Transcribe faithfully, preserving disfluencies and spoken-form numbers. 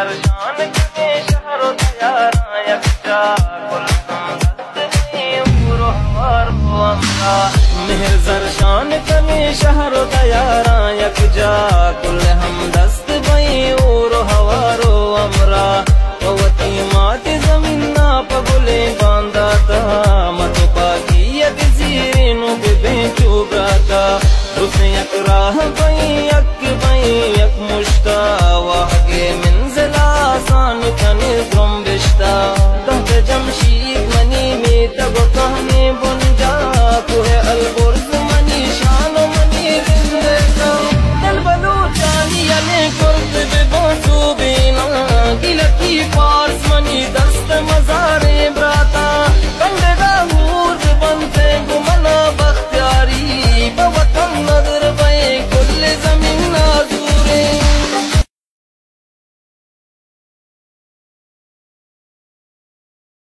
सरशान कने शहरो दयारा यकजा कुल हम दस्त बई ऊरो हवारो अमरा मेहर सरशान कने शहरो दयारा यकजा कुल हम दस्त बई ऊरो हवारो अमरा पवती माटी जमीन ना पगुले बांधा था मतो पाकियत जीरेनु बेबे चुब्राता उसने यक राह बई यक बई यक मुश्ता वागे मंजिला आसान कने द्रुम बिश्ता तहत जमशीद मनी में तब कहने बुन जा कुहे अल्बो